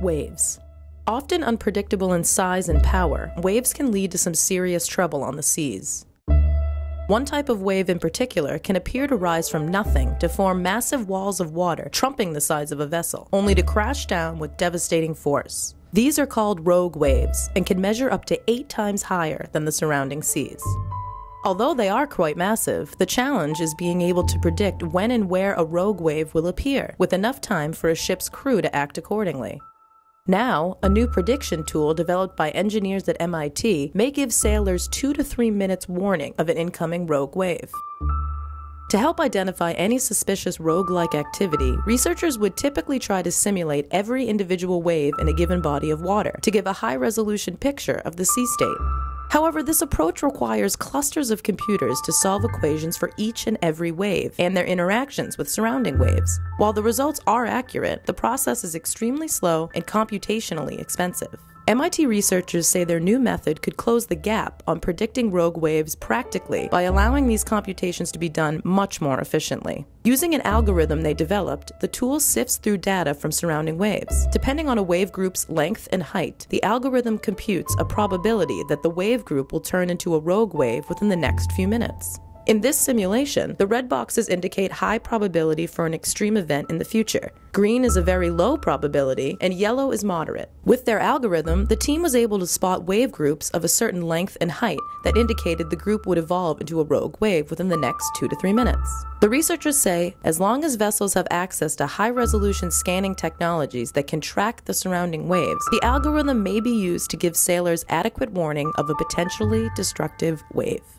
Waves. Often unpredictable in size and power, waves can lead to some serious trouble on the seas. One type of wave in particular can appear to rise from nothing to form massive walls of water trumping the sides of a vessel, only to crash down with devastating force. These are called rogue waves and can measure up to 8 times higher than the surrounding seas. Although they are quite massive, the challenge is being able to predict when and where a rogue wave will appear, with enough time for a ship's crew to act accordingly. Now, a new prediction tool developed by engineers at MIT may give sailors 2 to 3 minutes warning of an incoming rogue wave. To help identify any suspicious rogue-like activity, researchers would typically try to simulate every individual wave in a given body of water to give a high-resolution picture of the sea state. However, this approach requires clusters of computers to solve equations for each and every wave and their interactions with surrounding waves. While the results are accurate, the process is extremely slow and computationally expensive. MIT researchers say their new method could close the gap on predicting rogue waves practically by allowing these computations to be done much more efficiently. Using an algorithm they developed, the tool sifts through data from surrounding waves. Depending on a wave group's length and height, the algorithm computes a probability that the wave group will turn into a rogue wave within the next few minutes. In this simulation, the red boxes indicate high probability for an extreme event in the future. Green is a very low probability, and yellow is moderate. With their algorithm, the team was able to spot wave groups of a certain length and height that indicated the group would evolve into a rogue wave within the next 2 to 3 minutes. The researchers say, as long as vessels have access to high-resolution scanning technologies that can track the surrounding waves, the algorithm may be used to give sailors adequate warning of a potentially destructive wave.